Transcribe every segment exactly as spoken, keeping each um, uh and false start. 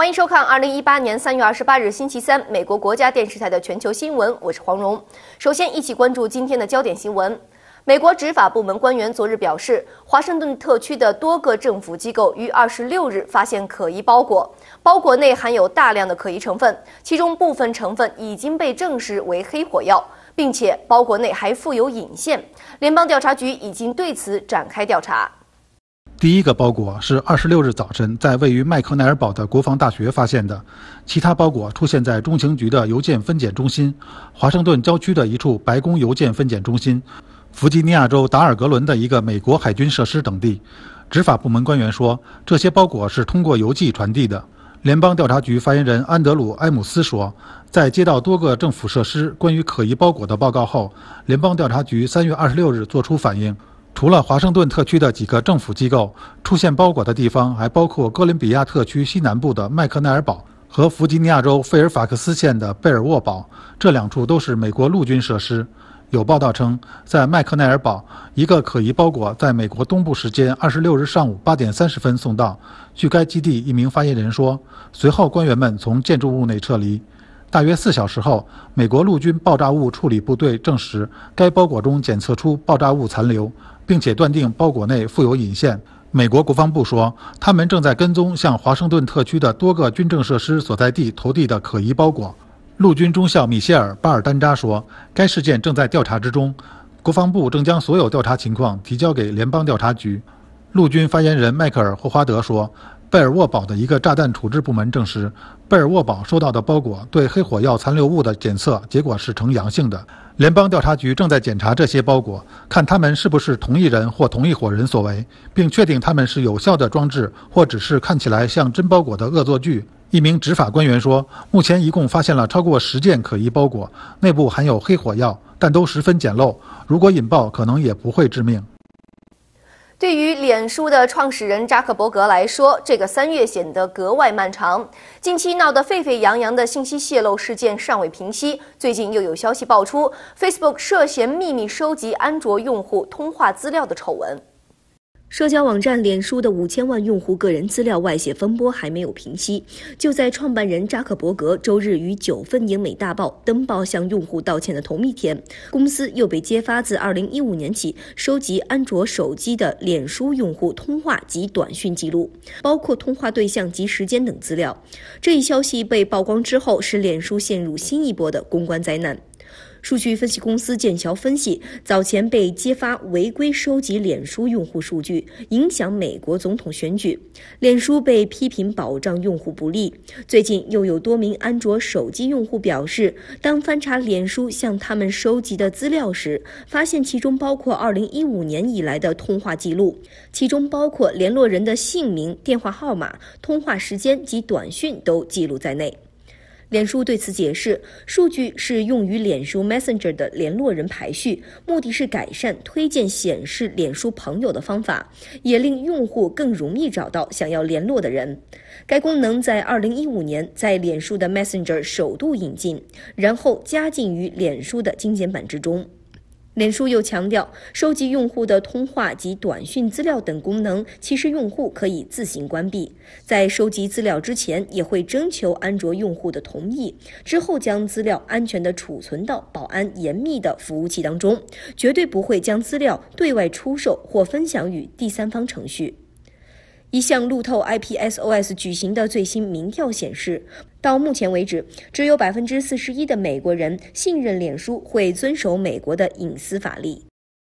欢迎收看二零一八年三月二十八日星期三美国国家电视台的全球新闻，我是黄蓉。首先，一起关注今天的焦点新闻。美国执法部门官员昨日表示，华盛顿特区的多个政府机构于二十六日发现可疑包裹，包裹内含有大量的可疑成分，其中部分成分已经被证实为黑火药，并且包裹内还附有引线。联邦调查局已经对此展开调查。 第一个包裹是二十六日早晨在位于麦克奈尔堡的国防大学发现的，其他包裹出现在中情局的邮件分拣中心、华盛顿郊区的一处白宫邮件分拣中心、弗吉尼亚州达尔格伦的一个美国海军设施等地。执法部门官员说，这些包裹是通过邮寄传递的。联邦调查局发言人安德鲁·埃姆斯说，在接到多个政府设施关于可疑包裹的报告后，联邦调查局三月二十六日作出反应。除了华盛顿特区的几个政府机构，出现包裹的地方还包括哥伦比亚特区西南部的麦克奈尔堡和弗吉尼亚州费尔法克斯县的贝尔沃堡，这两处都是美国陆军设施。有报道称，在麦克奈尔堡，一个可疑包裹在美国东部时间二十六日上午八点三十分送到。据该基地一名发言人说，随后官员们从建筑物内撤离。大约四小时后，美国陆军爆炸物处理部队证实，该包裹中检测出爆炸物残留，并且断定包裹内附有引线。美国国防部说，他们正在跟踪向华盛顿特区的多个军政设施所在地投递的可疑包裹。陆军中校米歇尔·巴尔丹扎说，该事件正在调查之中，国防部正将所有调查情况提交给联邦调查局。陆军发言人迈克尔·霍华德说，贝尔沃堡的一个炸弹处置部门证实，贝尔沃堡收到的包裹对黑火药残留物的检测结果是呈阳性的。联邦调查局正在检查这些包裹，看他们是不是同一人或同一伙人所为，并确定他们是有效的装置，或只是看起来像真包裹的恶作剧。一名执法官员说，目前一共发现了超过十件可疑包裹，内部含有黑火药，但都十分简陋，如果引爆可能也不会致命。 对于脸书的创始人扎克伯格来说，这个三月显得格外漫长。近期闹得沸沸扬扬的信息泄露事件尚未平息，最近又有消息爆出 Facebook 涉嫌秘密收集安卓用户通话资料的丑闻。社交网站脸书的五千万用户个人资料外泄风波还没有平息，就在创办人扎克伯格周日于九份英美大报登报向用户道歉的同一天，公司又被揭发自二零一五年起收集安卓手机的脸书用户通话及短讯记录，包括通话对象及时间等资料。这一消息被曝光之后，使脸书陷入新一波的公关灾难。数据分析公司剑桥分析，早前被揭发违规收集脸书用户数据，影响美国总统选举。脸书被批评保障用户不利。最近又有多名安卓手机用户表示，当翻查脸书向他们收集的资料时，发现其中包括二零一五年以来的通话记录，其中包括联络人的姓名、电话号码、通话时间及短讯都记录在内。脸书对此解释，数据是用于脸书 Messenger 的联络人排序，目的是改善推荐显示脸书朋友的方法，也令用户更容易找到想要联络的人。该功能在二零一五年在脸书的 Messenger 首度引进，然后加进于脸书的精简版之中。脸书又强调，收集用户的通话及短讯资料等功能，其实用户可以自行关闭。在收集资料之前，也会征求安卓用户的同意，之后将资料安全地储存到保安严密的服务器当中，绝对不会将资料对外出售或分享与第三方程序。一项路透 I P S O S 举行的最新民调显示，到目前为止，只有百分之四十一的美国人信任脸书会遵守美国的隐私法律。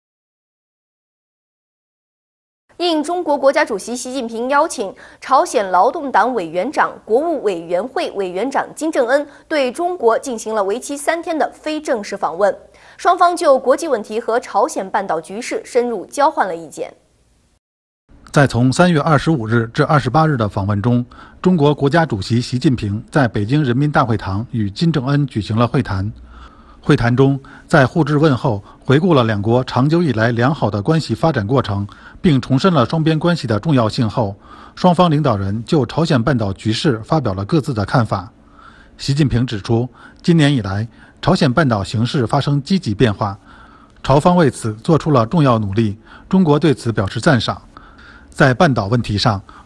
应中国国家主席习近平邀请，朝鲜劳动党委员长、国务委员会委员长金正恩对中国进行了为期三天的非正式访问，双方就国际问题和朝鲜半岛局势深入交换了意见。 在从三月二十五日至二十八日的访问中，中国国家主席习近平在北京人民大会堂与金正恩举行了会谈。会谈中，在互致问候，回顾了两国长久以来良好的关系发展过程，并重申了双边关系的重要性后，双方领导人就朝鲜半岛局势发表了各自的看法。习近平指出，今年以来，朝鲜半岛形势发生积极变化，朝方为此做出了重要努力，中国对此表示赞赏。在半岛问题上，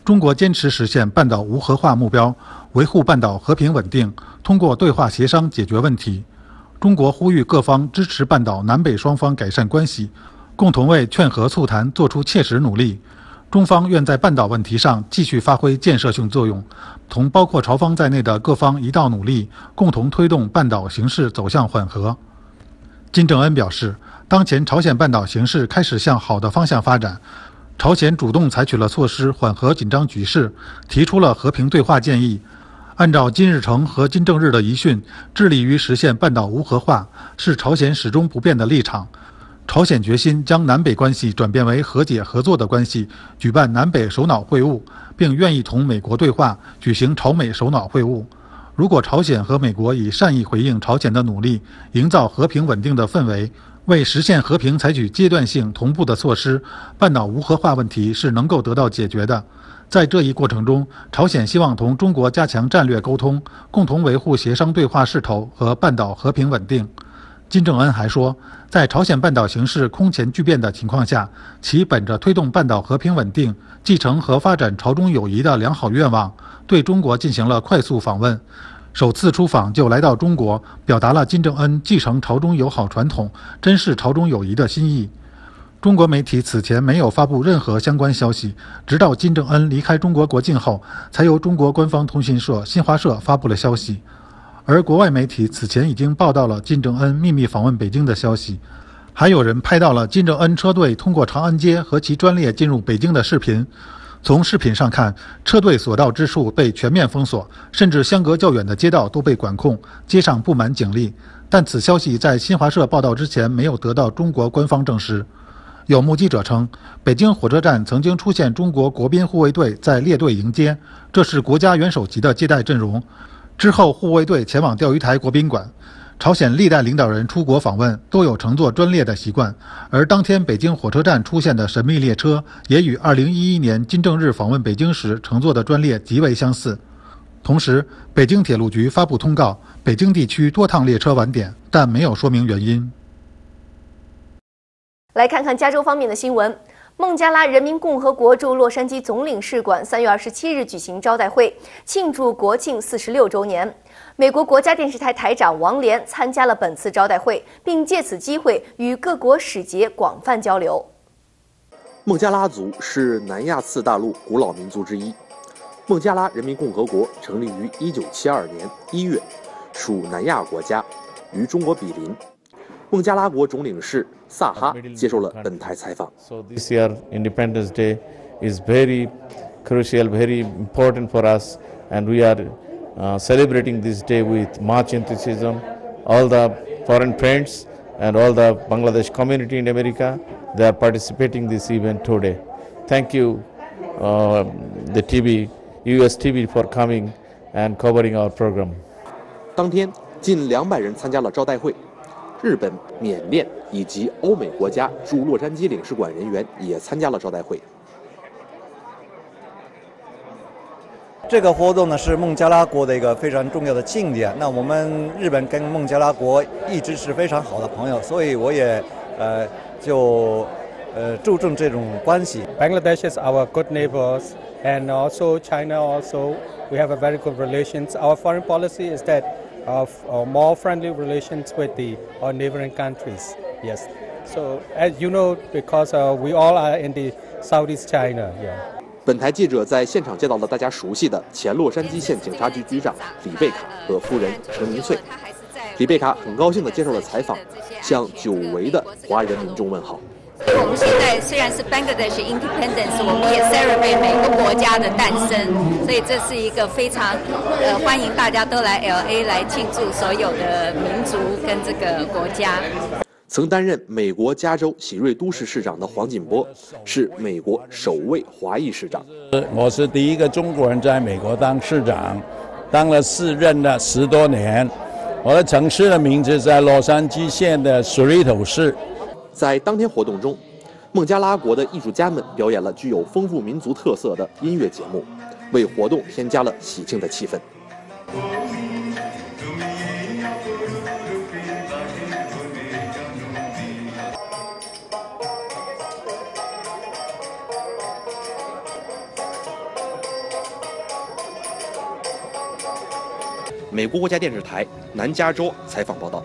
中国坚持实现半岛无核化目标，维护半岛和平稳定，通过对话协商解决问题。中国呼吁各方支持半岛南北双方改善关系，共同为劝和促谈做出切实努力。中方愿在半岛问题上继续发挥建设性作用，同包括朝方在内的各方一道努力，共同推动半岛形势走向缓和。金正恩表示，当前朝鲜半岛形势开始向好的方向发展，朝鲜主动采取了措施缓和紧张局势，提出了和平对话建议。按照金日成和金正日的遗训，致力于实现半岛无核化，是朝鲜始终不变的立场。朝鲜决心将南北关系转变为和解合作的关系，举办南北首脑会晤，并愿意同美国对话，举行朝美首脑会晤。如果朝鲜和美国以善意回应朝鲜的努力，营造和平稳定的氛围，为实现和平采取阶段性同步的措施，半岛无核化问题是能够得到解决的。在这一过程中，朝鲜希望同中国加强战略沟通，共同维护协商对话势头和半岛和平稳定。金正恩还说，在朝鲜半岛形势空前巨变的情况下，其本着推动半岛和平稳定、继承和发展朝中友谊的良好愿望，对中国进行了快速访问。首次出访就来到中国，表达了金正恩继承朝中友好传统、珍视朝中友谊的心意。中国媒体此前没有发布任何相关消息，直到金正恩离开中国国境后，才由中国官方通讯社新华社发布了消息。而国外媒体此前已经报道了金正恩秘密访问北京的消息，还有人拍到了金正恩车队通过长安街和其专列进入北京的视频。从视频上看，车队所到之处被全面封锁，甚至相隔较远的街道都被管控，街上布满警力。但此消息在新华社报道之前没有得到中国官方证实。有目击者称，北京火车站曾经出现中国国宾护卫队在列队迎接，这是国家元首级的接待阵容。之后，护卫队前往钓鱼台国宾馆。朝鲜历代领导人出国访问都有乘坐专列的习惯，而当天北京火车站出现的神秘列车，也与二零一一年金正日访问北京时乘坐的专列极为相似。同时，北京铁路局发布通告，北京地区多趟列车晚点，但没有说明原因。 来看看加州方面的新闻。孟加拉人民共和国驻洛杉矶总领事馆三月二十七日举行招待会，庆祝国庆四十六周年。美国国家电视台台长王莲参加了本次招待会，并借此机会与各国使节广泛交流。 孟加拉族是南亚次大陆古老民族之一。孟加拉人民共和国成立于一九七二年一月，属南亚国家，与中国比邻。孟加拉国总领事萨哈接受了本台采访。 So this year Independence Day is very crucial, very important for us, and we are uh, celebrating this day with much enthusiasm. All the foreign friends and all the Bangladesh community in America, they are participating this event today. Thank you, uh, the T V, U S T V for coming and covering our program. 当天，近两百人参加了招待会。 日本、缅甸以及欧美国家驻洛杉矶领事馆人员也参加了招待会。 这个活动呢是孟加拉国的一个非常重要的庆典。那我们日本跟孟加拉国一直是非常好的朋友，所以我也呃就呃注重这种关系。 Bangladesh is our good neighbors, and also China also we have a very good relations. Our foreign policy is that. Of uh, more friendly relations with the our neighboring countries. Yes. So as you know, because uh, we all are in the Southeast China. Yeah. 本台记者在现场见到了大家熟悉的前洛杉矶县警察局局长李贝卡和夫人陈明翠。李贝卡很高兴地接受了采访，向久违的华人民众问好。 我们现在虽然是 Bangladesh Independence， 我们也 celebrate 每个国家的诞生，所以这是一个非常呃欢迎大家都来 L A 来庆祝所有的民族跟这个国家。 曾担任美国加州喜瑞都市市长的黄锦波是美国首位华裔市长。 我是第一个中国人在美国当市长，当了四任了十多年。我的城市的名字在洛杉矶县的水里头市。 在当天活动中，孟加拉国的艺术家们表演了具有丰富民族特色的音乐节目，为活动添加了喜庆的气氛。 美国国家电视台南加州采访报道。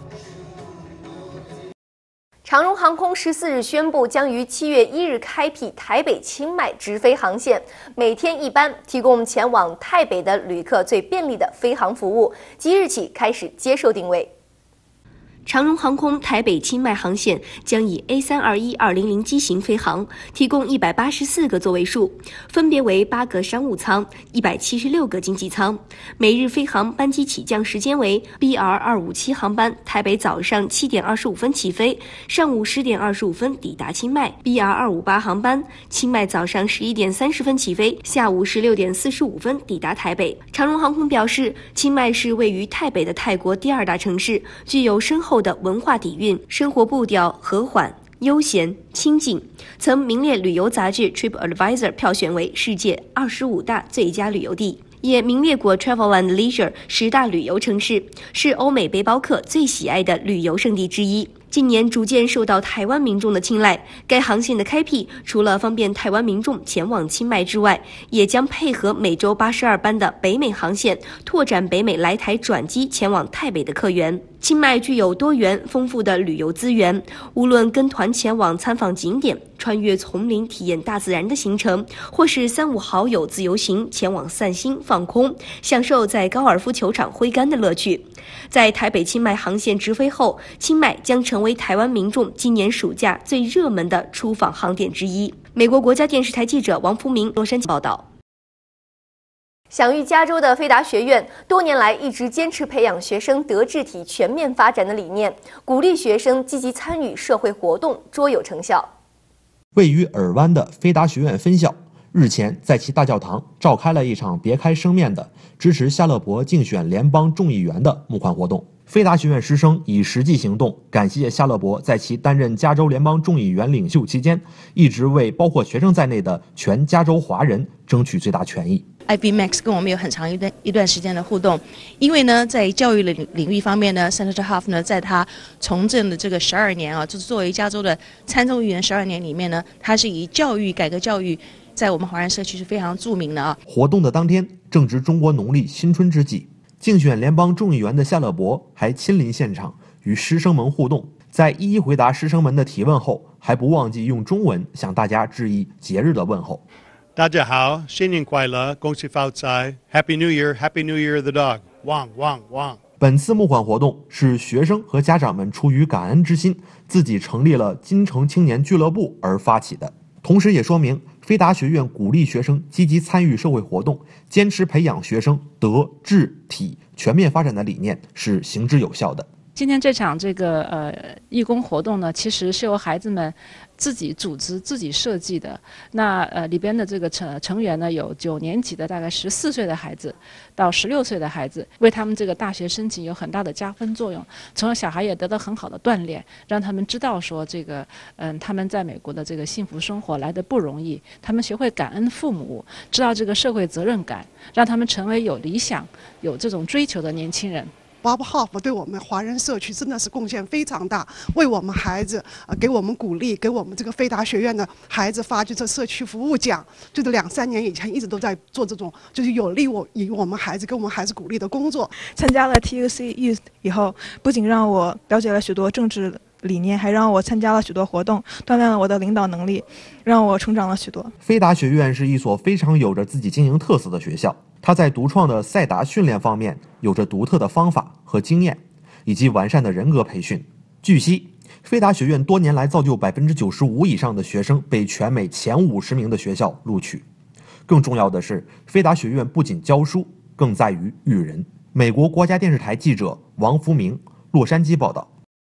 长荣航空十四日宣布，将于七月一日开辟台北清迈直飞航线，每天一班，提供前往台北的旅客最便利的飞航服务。即日起开始接受定位。 长荣航空台北清迈航线将以 A 三二一二零零机型飞航，提供一百八十四个座位数，分别为八个商务舱、一百七十六个经济舱。每日飞航班机起降时间为 B R 二五七航班，台北早上七点二十五分起飞，上午十点二十五分抵达清迈 ；B R 二五八航班，清迈早上十一点三十分起飞，下午十六点四十五分抵达台北。长荣航空表示，清迈是位于台北的泰国第二大城市，具有深厚的文化底蕴，生活步调和缓、悠闲、清静，曾名列旅游杂志 TripAdvisor 票选为世界二十五大最佳旅游地，也名列过 Travel and Leisure 十大旅游城市，是欧美背包客最喜爱的旅游胜地之一。近年逐渐受到台湾民众的青睐，该航线的开辟除了方便台湾民众前往清迈之外，也将配合每周八十二班的北美航线，拓展北美来台转机前往台北的客源。清迈具有多元丰富的旅游资源，无论跟团前往参访景点、穿越丛林体验大自然的行程，或是三五好友自由行前往散心放空，享受在高尔夫球场挥杆的乐趣。在台北清迈航线直飞后，清迈将成为台湾民众今年暑假最热门的出访航点之一。美国国家电视台记者王福明洛杉矶报道。 享誉加州的菲达学院多年来一直坚持培养学生德智体全面发展的理念，鼓励学生积极参与社会活动，卓有成效。 位于尔湾的菲达学院分校日前在其大教堂召开了一场别开生面的支持夏勒伯竞选联邦众议员的募款活动。菲达学院师生以实际行动感谢夏勒伯在其担任加州联邦众议员领袖期间，一直为包括学生在内的全加州华人争取最大权益。 I B Max 跟我们有很长一段一段时间的互动，因为呢，在教育领领域方面呢 ，Senator Huff 呢，在他从政的这个十二年啊，就是作为加州的参众议员十二年里面呢，他是以教育改革教育，在我们华人社区是非常著名的啊。 活动的当天正值中国农历新春之际，竞选联邦众议员的夏勒伯还亲临现场与师生们互动，在一一回答师生们的提问后，还不忘记用中文向大家致以节日的问候。 大家好，新年快乐，恭喜发财 ，Happy New Year, Happy New Year the dog， 汪汪汪！ 本次募款活动是学生和家长们出于感恩之心，自己成立了金城青年俱乐部而发起的，同时也说明菲达学院鼓励学生积极参与社会活动，坚持培养学生德智体全面发展的理念是行之有效的。 今天这场这个呃义工活动呢，其实是由孩子们自己组织、自己设计的。那呃里边的这个成成员呢，有九年级的大概十四岁的孩子到十六岁的孩子，为他们这个大学申请有很大的加分作用。从小小孩也得到很好的锻炼，让他们知道说这个嗯他们在美国的这个幸福生活来得不容易，他们学会感恩父母，知道这个社会责任感，让他们成为有理想、有这种追求的年轻人。 Bob Huff 对我们华人社区真的是贡献非常大，为我们孩子呃给我们鼓励，给我们这个菲达学院的孩子发这社区服务奖，就是两三年以前一直都在做这种就是有利我以我们孩子给我们孩子鼓励的工作。 参加了 T U C Youth 以后，不仅让我了解了许多政治理念，还让我参加了许多活动，锻炼了我的领导能力，让我成长了许多。 菲达学院是一所非常有着自己经营特色的学校，它在独创的赛达训练方面有着独特的方法和经验，以及完善的人格培训。据悉，菲达学院多年来造就百分之九十五以上的学生被全美前五十名的学校录取。更重要的是，菲达学院不仅教书，更在于育人。美国国家电视台记者王福明，洛杉矶报道。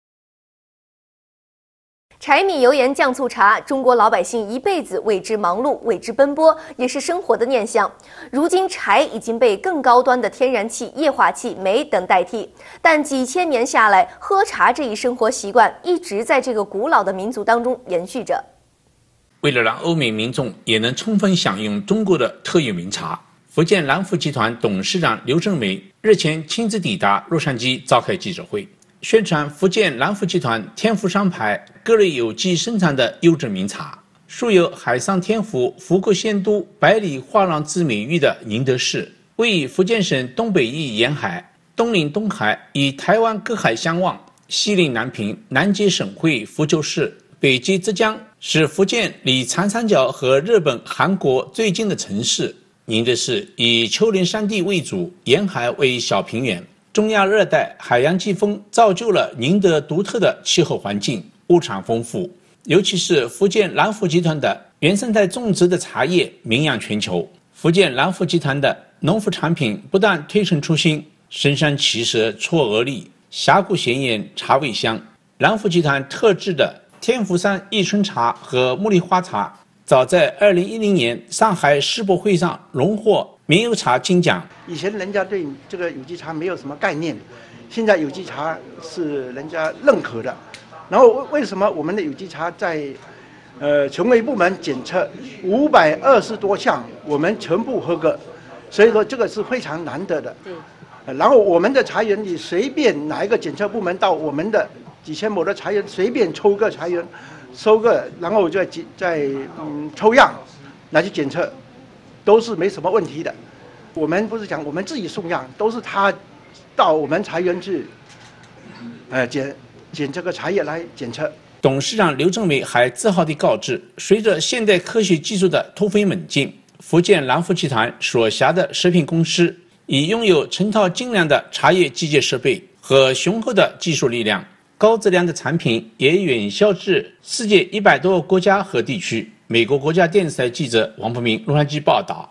柴米油盐酱醋茶，中国老百姓一辈子为之忙碌，为之奔波，也是生活的念想。如今，柴已经被更高端的天然气、液化气、煤等代替，但几千年下来，喝茶这一生活习惯一直在这个古老的民族当中延续着。 为了让欧美民众也能充分享用中国的特有名茶，福建南孚集团董事长刘正梅日前亲自抵达洛杉矶召开记者会，宣传福建南孚集团天福商牌各类有机生产的优质名茶，素有海上天福、福国仙都、百里画廊之美誉的宁德士， 位于福建省东北翼沿海，东临东海，与台湾隔海相望；西临南平，南接省会福州市，北接浙江，是福建离长三角和日本、韩国最近的城市。宁德市以丘陵山地为主，沿海为小平原，中亚热带海洋季风造就了宁德独特的气候环境，物产丰富。尤其是福建南福集团的原生态种植的茶叶名扬全球。福建南福集团的农副产品不但推陈出新，深山奇蛇嵯峨绿，峡谷咸盐茶味香。南福集团特制的天福山益春茶和茉莉花茶，早在二零一零年上海世博会上荣获名优茶金奖。 以前人家对这个有机茶没有什么概念，现在有机茶是人家认可的。然后为什么我们的有机茶在呃权威部门检测五百二十多项，我们全部合格？所以说这个是非常难得的。对。然后我们的茶园里随便哪一个检测部门到我们的几千亩的茶园，随便抽个茶园，收个，然后再再嗯抽样拿去检测，都是没什么问题的。我们不是讲我们自己送样，都是他到我们茶园去，呃检检这个茶叶来检测。 董事长刘正美还自豪地告知，随着现代科学技术的突飞猛进，福建南福集团所辖的食品公司已拥有成套精良的茶叶机械设备和雄厚的技术力量，高质量的产品也远销至世界一百多个国家和地区。美国国家电视台记者王柏明洛杉矶报道。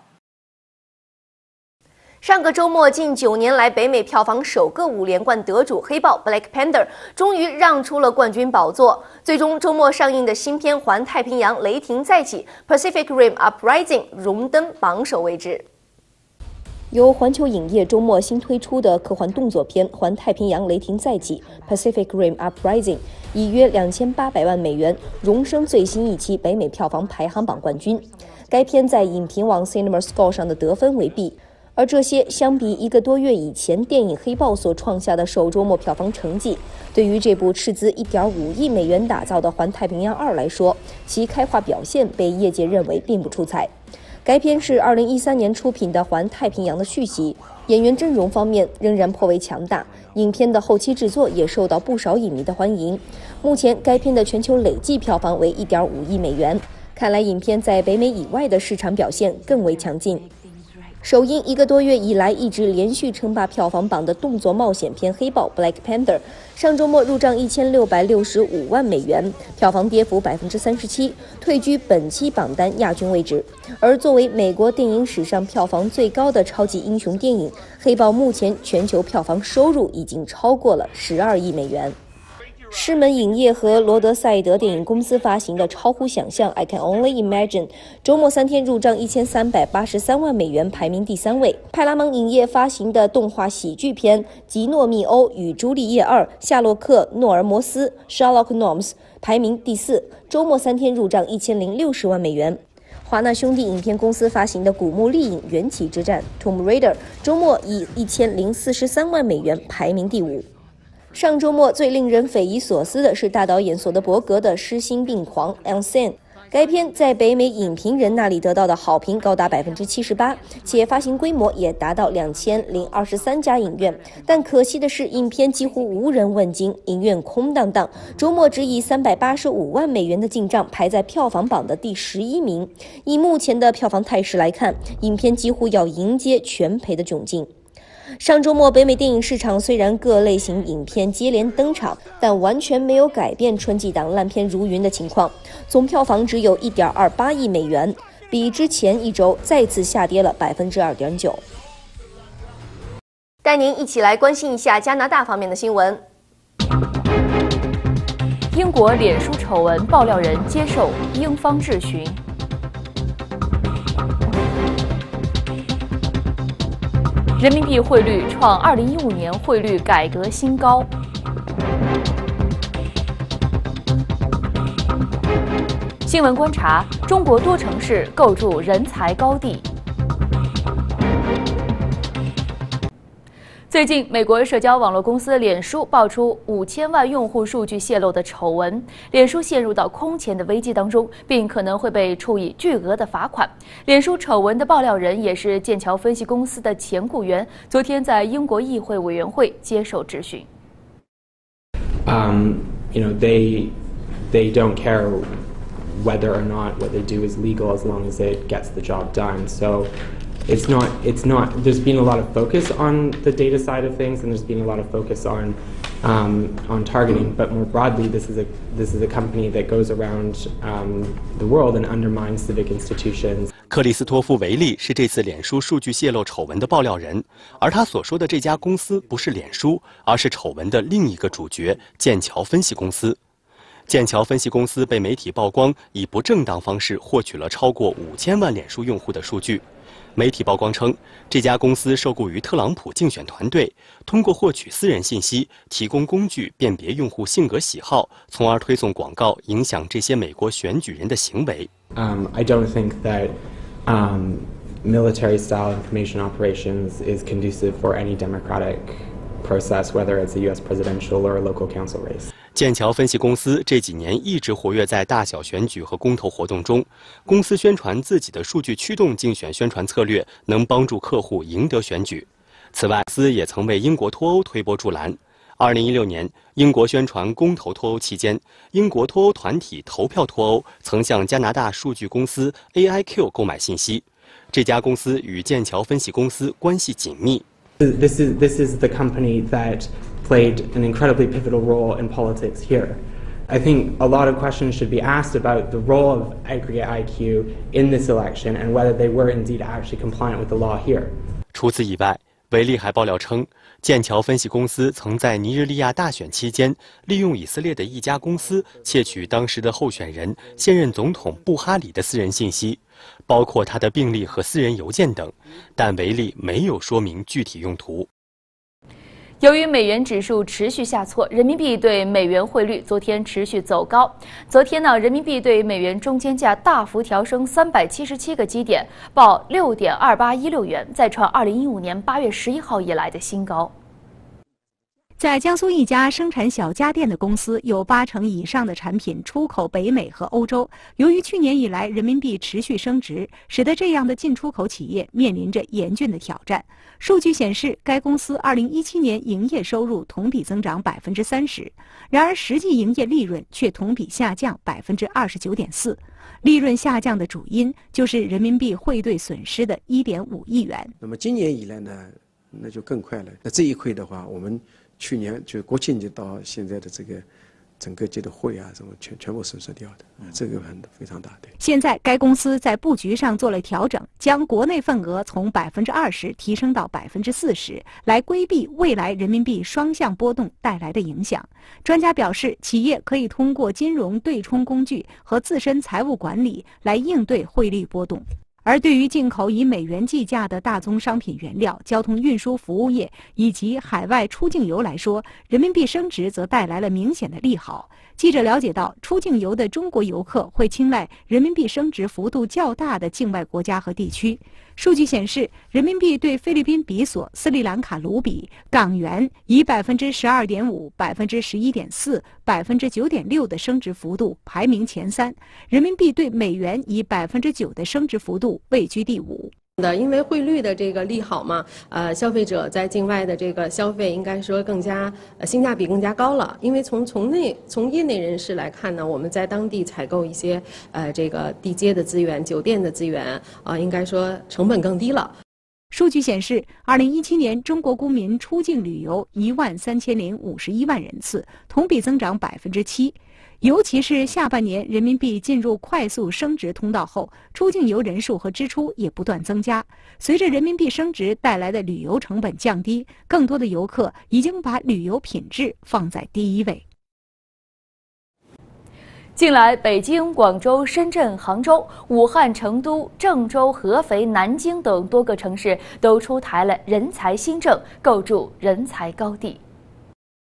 上个周末，近九年来北美票房首个五连冠得主黑豹 Black Panther 终于让出了冠军宝座。最终，周末上映的新片《环太平洋：雷霆再起》（Pacific Rim Uprising） 荣登榜首位置。由环球影业周末新推出的科幻动作片《环太平洋：雷霆再起》（Pacific Rim Uprising） 以约两千八百万美元荣升最新一期北美票房排行榜冠军。该片在影评网 CinemaScore 上的得分为 B。而这些相比一个多月以前电影《黑豹》所创下的首周末票房成绩，对于这部斥资 一点五亿美元打造的《环太平洋二》来说，其开画表现被业界认为并不出彩。该片是二零一三年出品的《环太平洋》的续集，演员阵容方面仍然颇为强大，影片的后期制作也受到不少影迷的欢迎。目前该片的全球累计票房为 一点五亿美元，看来影片在北美以外的市场表现更为强劲。首映一个多月以来，一直连续称霸票房榜的动作冒险片《黑豹》Black Panther 上周末入账一千六百六十五万美元，票房跌幅百分之三十七，退居本期榜单亚军位置。而作为美国电影史上票房最高的超级英雄电影，《黑豹》目前全球票房收入已经超过了十二亿美元。狮门影业和罗德赛德电影公司发行的《超乎想象 I Can Only Imagine》周末三天入账一千三百八十三万美元，排名第三位。派拉蒙影业发行的动画喜剧片《吉诺密欧与朱丽叶二：夏洛克·诺尔摩斯》（Sherlock Gnomes） 排名第四，周末三天入账一千零六十万美元。华纳兄弟影片公司发行的《古墓丽影：缘起之战》（Tomb Raider） 周末以一千零四十三万美元排名第五。上周末最令人匪夷所思的是大导演索德伯格的《失心病狂》（Unsane）。该片在北美影评人那里得到的好评高达百分之七十八，且发行规模也达到两千零二十三家影院。但可惜的是，影片几乎无人问津，影院空荡荡。周末只以三百八十五万美元的进账排在票房榜的第十一名。以目前的票房态势来看，影片几乎要迎接全赔的窘境。上周末，北美电影市场虽然各类型影片接连登场，但完全没有改变春季档烂片如云的情况，总票房只有 一点二八亿美元，比之前一周再次下跌了 百分之二点九。带您一起来关心一下加拿大方面的新闻。 英国脸书丑闻爆料人接受英方质询。人民币汇率创二零一五年汇率改革新高。新闻观察：中国多城市构筑人才高地。 最近，美国社交网络公司脸书爆出五千万用户数据泄露的丑闻，脸书陷入到空前的危机当中，并可能会被处以巨额的罚款。脸书丑闻的爆料人也是剑桥分析公司的前雇员，昨天在英国议会委员会接受质询。 Um, you know, they they don't care whether or not what they do is legal as long as it gets the job done. So. It's not, it's not, there's been a lot of focus on the data side of things, and there's been a lot of focus on, um, on targeting, but more broadly, this is a, this is a company that goes around um, the world and undermines civic institutions. 克里斯托夫·维利是这次脸书数据泄露丑闻的爆料人，而他所说的这家公司不是脸书，而是丑闻的另一个主角——剑桥分析公司。剑桥分析公司被媒体曝光以不正当方式获取了超过五千万脸书用户的数据。媒体曝光称，这家公司受雇于特朗普竞选团队，通过获取私人信息，提供工具辨别用户性格喜好，从而推送广告，影响这些美国选举人的行为。 Um, I don't think that um, military-style information operations is conducive for any democratic process, whether it's a U S presidential or a local council race. 剑桥分析公司这几年一直活跃在大小选举和公投活动中。公司宣传自己的数据驱动竞选宣传策略能帮助客户赢得选举。此外，公司也曾为英国脱欧推波助澜。二零一六年，英国宣传公投脱欧期间，英国脱欧团体投票脱欧曾向加拿大数据公司 A I Q 购买信息。这家公司与剑桥分析公司关系紧密。 This is this is the company that played an incredibly pivotal role in politics here. I think a lot of questions should be asked about the role of aggregate I Q in this election and whether they were indeed actually compliant with the law here. 除此以外，维利还爆料称，剑桥分析公司曾在尼日利亚大选期间，利用以色列的一家公司窃取当时的候选人现任总统布哈里的私人信息，包括他的病历和私人邮件等，但维利没有说明具体用途。 由于美元指数持续下挫，人民币对美元汇率昨天持续走高。昨天呢，人民币对美元中间价大幅调升三百七十七个基点，报六点二八一六元，再创二零一五年八月十一号以来的新高。 在江苏一家生产小家电的公司，有八成以上的产品出口北美和欧洲。由于去年以来人民币持续升值，使得这样的进出口企业面临着严峻的挑战。数据显示，该公司二零一七年营业收入同比增长百分之三十，然而实际营业利润却同比下降百分之二十九点四。利润下降的主因就是人民币汇兑损失的一点五亿元。 那么今年以来呢，那就更快了。那这一块的话，我们去年就国庆节到现在的这个整个节的会啊，什么全全部损失掉的，这个很非常大的。 现在该公司在布局上做了调整，将国内份额从百分之二十提升到百分之四十，来规避未来人民币双向波动带来的影响。专家表示，企业可以通过金融对冲工具和自身财务管理来应对汇率波动。而对于进口以美元计价的大宗商品原料、交通运输服务业以及海外出境游来说，人民币升值则带来了明显的利好。记者了解到，出境游的中国游客会青睐人民币升值幅度较大的境外国家和地区。数据显示，人民币对菲律宾比索、斯里兰卡卢比、港元以百分之十二点五、百分之十一点四、百分之九点六的升值幅度排名前三，人民币对美元以百分之九的升值幅度位居第五。 的，因为汇率的这个利好嘛，呃，消费者在境外的这个消费应该说更加呃性价比更加高了。因为从从内从业内人士来看呢，我们在当地采购一些呃这个地接的资源、酒店的资源啊、呃，应该说成本更低了。 数据显示，二零一七年中国公民出境旅游一万三千零五十一万人次，同比增长百分之七。尤其是下半年人民币进入快速升值通道后，出境游人数和支出也不断增加。随着人民币升值带来的旅游成本降低，更多的游客已经把旅游品质放在第一位。 近来，北京、广州、深圳、杭州、武汉、成都、郑州、合肥、南京等多个城市都出台了人才新政，构筑人才高地。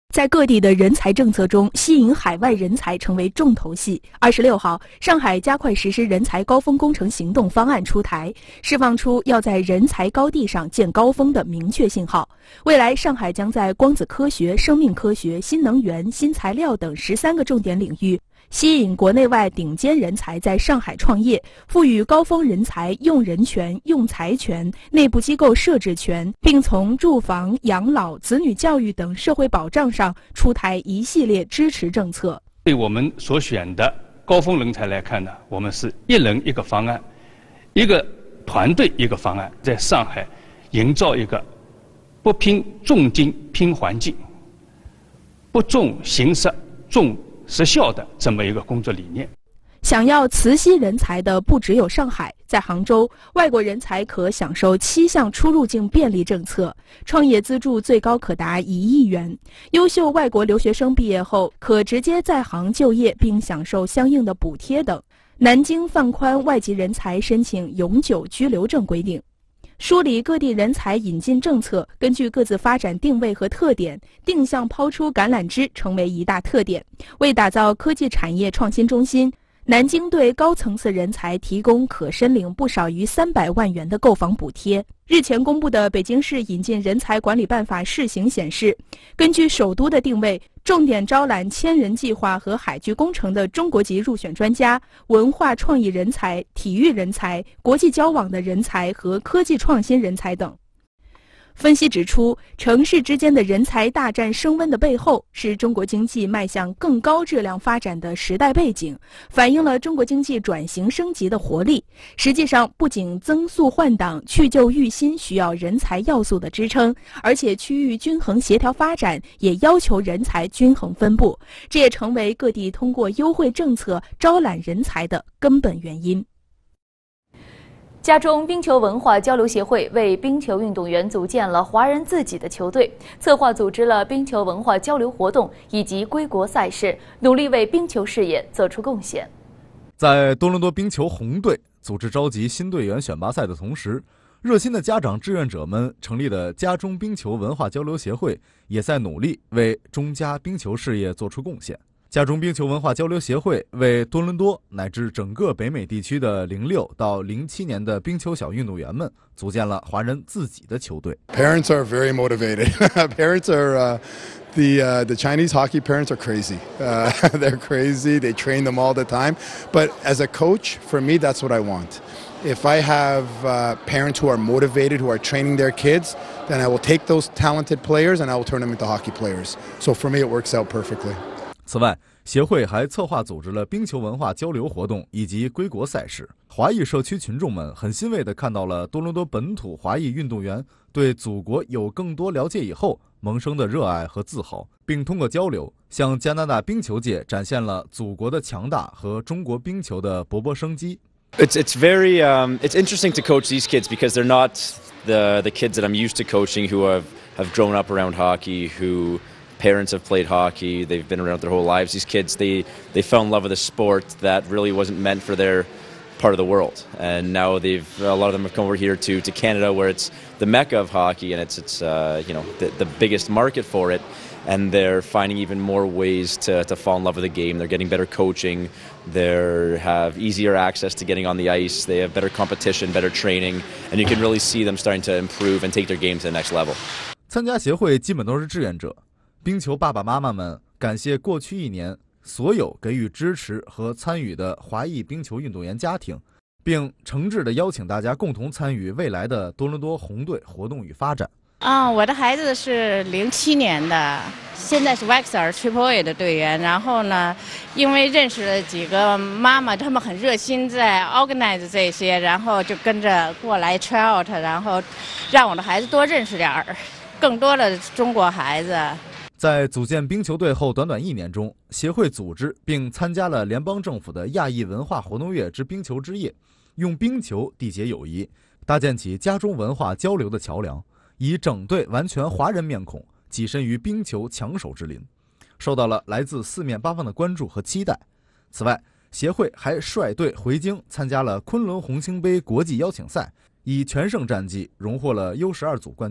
在各地的人才政策中，吸引海外人才成为重头戏。二十六号，上海加快实施人才高峰工程行动方案出台，释放出要在人才高地上建高峰的明确信号。未来，上海将在光子科学、生命科学、新能源、新材料等十三个重点领域，吸引国内外顶尖人才在上海创业，赋予高峰人才用人权、用才权、内部机构设置权，并从住房、养老、子女教育等社会保障上出台一系列支持政策。 对我们所选的高峰人才来看呢，我们是一人一个方案，一个团队一个方案，在上海营造一个不拼重金拼环境，不重形式重实效的这么一个工作理念。 想要磁吸人才的不只有上海，在杭州，外国人才可享受七项出入境便利政策，创业资助最高可达一亿元。优秀外国留学生毕业后可直接在杭就业，并享受相应的补贴等。南京放宽外籍人才申请永久居留证规定。梳理各地人才引进政策，根据各自发展定位和特点，定向抛出橄榄枝成为一大特点。为打造科技产业创新中心，南京对高层次人才提供可申领不少于三百万元的购房补贴。日前公布的北京市引进人才管理办法试行显示，根据首都的定位，重点招揽千人计划和海剧工程的中国籍入选专家、文化创意人才、体育人才、国际交往的人才和科技创新人才等。分析指出，城市之间的人才大战升温的背后，是中国经济迈向更高质量发展的时代背景，反映了中国经济转型升级的活力。实际上，不仅增速换挡、去旧育新需要人才要素的支撑，而且区域均衡协调发展也要求人才均衡分布，这也成为各地通过优惠政策招揽人才的根本原因。 家中冰球文化交流协会为冰球运动员组建了华人自己的球队，策划组织了冰球文化交流活动以及归国赛事，努力为冰球事业做出贡献。 在多伦多冰球红队组织召集新队员选拔赛的同时，热心的家长志愿者们成立的家中冰球文化交流协会也在努力为中家冰球事业做出贡献。家中冰球文化交流协会为多伦多乃至整个北美地区的零六到零七年的冰球小运动员们组建了华人自己的球队。 Parents are very motivated. Parents are uh, the uh, the Chinese hockey parents are crazy. Uh, they're crazy. They train them all the time. But as a coach, for me, that's what I want. If I have uh, parents who are motivated, who are training their kids, then I will take those talented players and I will turn them into hockey players. So for me, it works out perfectly. 此外，协会还策划组织了冰球文化交流活动以及归国赛事。华裔社区群众们很欣慰地看到了多伦多本土华裔运动员对祖国有更多了解以后萌生的热爱和自豪，并通过交流向加拿大冰球界展现了祖国的强大和中国冰球的勃勃生机。 It's it's very um, it's interesting to coach these kids because they're not the the kids that I'm used to coaching who have have grown up around hockey, who parents have played hockey, they've been around their whole lives. These kids, they, they fell in love with a sport that really wasn't meant for their part of the world. And now they've, a lot of them have come over here to, to Canada where it's the mecca of hockey and it's, it's uh, you know, the, the biggest market for it. And they're finding even more ways to, to fall in love with the game. They're getting better coaching. They have easier access to getting on the ice. They have better competition, better training. And you can really see them starting to improve and take their game to the next level. 参加协会基本都是志愿者。 冰球爸爸妈妈们感谢过去一年所有给予支持和参与的华裔冰球运动员家庭，并诚挚地邀请大家共同参与未来的多伦多红队活动与发展。 啊，我的孩子是零七年的，现在是 Wexer Triple A 的队员。然后呢，因为认识了几个妈妈，他们很热心在 organize 这些，然后就跟着过来 try out， 然后让我的孩子多认识点儿更多的中国孩子。 在组建冰球队后短短一年中，协会组织并参加了联邦政府的亚裔文化活动月之冰球之夜，用冰球缔结友谊，搭建起家中文化交流的桥梁，以整队完全华人面孔跻身于冰球强手之林，受到了来自四面八方的关注和期待。此外，协会还率队回京参加了昆仑红星杯国际邀请赛，以全胜战绩荣获了 U 十二组冠军。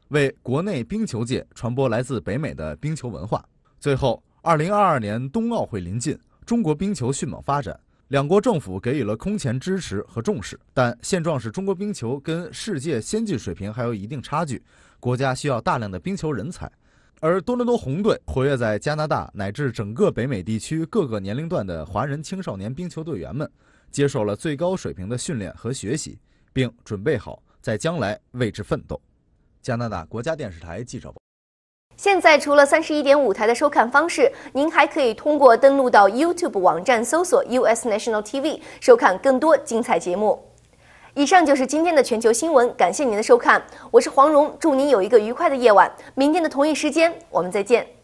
为国内冰球界传播来自北美的冰球文化。最后，二零二二年冬奥会临近，中国冰球迅猛发展，两国政府给予了空前支持和重视。但现状是中国冰球跟世界先进水平还有一定差距，国家需要大量的冰球人才。而多伦多红队活跃在加拿大乃至整个北美地区各个年龄段的华人青少年冰球队员们，接受了最高水平的训练和学习，并准备好在将来为之奋斗。加拿大国家电视台记者报道。 现在除了三十一点五台的收看方式，您还可以通过登录到 YouTube 网站搜索 U S National T V 收看更多精彩节目。以上就是今天的全球新闻，感谢您的收看，我是黄蓉，祝您有一个愉快的夜晚。明天的同一时间，我们再见。